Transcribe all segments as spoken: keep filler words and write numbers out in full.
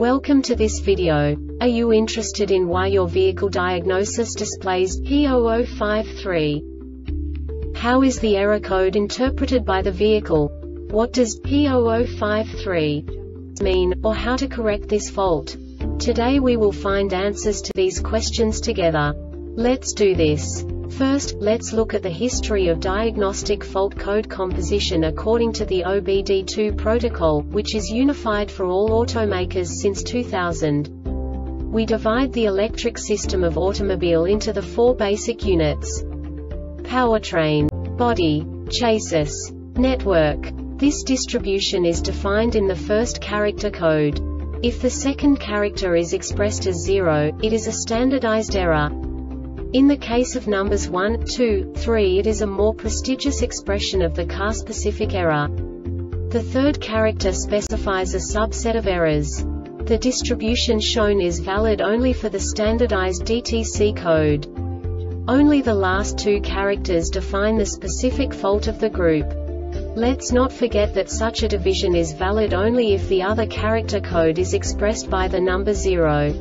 Welcome to this video. Are you interested in why your vehicle diagnosis displays P zero zero five three? How is the error code interpreted by the vehicle? What does P zero zero five three mean, or how to correct this fault? Today we will find answers to these questions together. Let's do this. First, let's look at the history of diagnostic fault code composition according to the O B D two protocol, which is unified for all automakers since two thousand. We divide the electric system of automobile into the four basic units: powertrain, body, chassis, network. This distribution is defined in the first character code. If the second character is expressed as zero, it is a standardized error. In the case of numbers one, two, three, it is a more prestigious expression of the car-specific error. The third character specifies a subset of errors. The distribution shown is valid only for the standardized D T C code. Only the last two characters define the specific fault of the group. Let's not forget that such a division is valid only if the other character code is expressed by the number zero.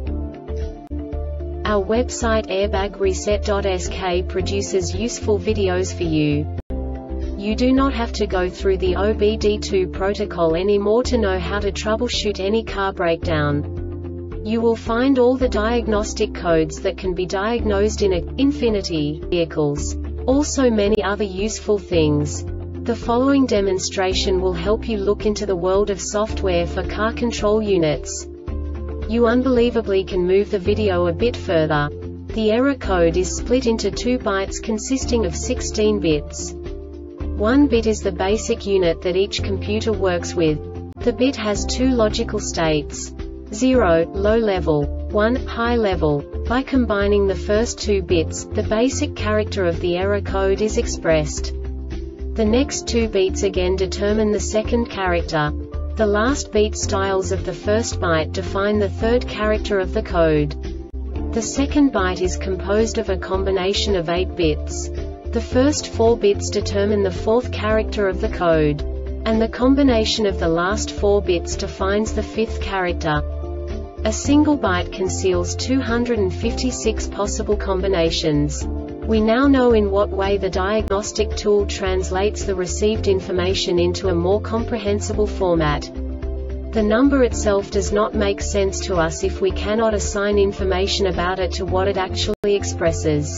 Our website airbag reset dot S K produces useful videos for you. You do not have to go through the O B D two protocol anymore to know how to troubleshoot any car breakdown. You will find all the diagnostic codes that can be diagnosed in a Infiniti vehicles. Also many other useful things. The following demonstration will help you look into the world of software for car control units. You unbelievably can move the video a bit further. The error code is split into two bytes consisting of sixteen bits. One bit is the basic unit that each computer works with. The bit has two logical states: zero, low level, one, high level. By combining the first two bits, the basic character of the error code is expressed. The next two bits again determine the second character. The last beat styles of the first byte define the third character of the code. The second byte is composed of a combination of eight bits. The first four bits determine the fourth character of the code. And the combination of the last four bits defines the fifth character. A single byte conceals two hundred fifty-six possible combinations. We now know in what way the diagnostic tool translates the received information into a more comprehensible format. The number itself does not make sense to us if we cannot assign information about it to what it actually expresses.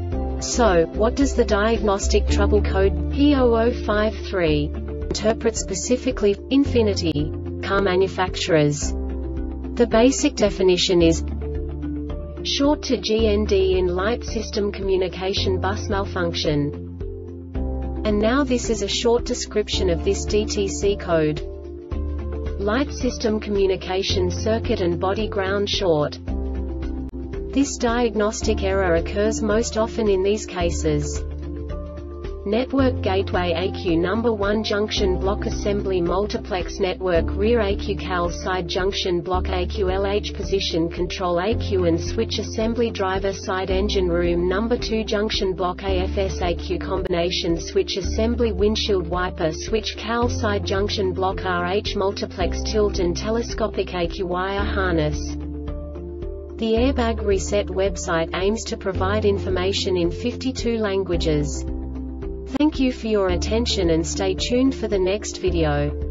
So, what does the diagnostic trouble code P zero zero five three interpret specifically for Infiniti car manufacturers? The basic definition is short to G N D in light system communication bus malfunction. And now this is a short description of this D T C code. Light system communication circuit and body ground short. This diagnostic error occurs most often in these cases: network gateway A Q number one junction block assembly multiplex network rear A Q cal side junction block A Q L H position control A Q and switch assembly driver side engine room number two junction block A F S A Q combination switch assembly windshield wiper switch cal side junction block R H multiplex tilt and telescopic A Q wire harness. The Airbag Reset website aims to provide information in fifty-two languages. Thank you for your attention and stay tuned for the next video.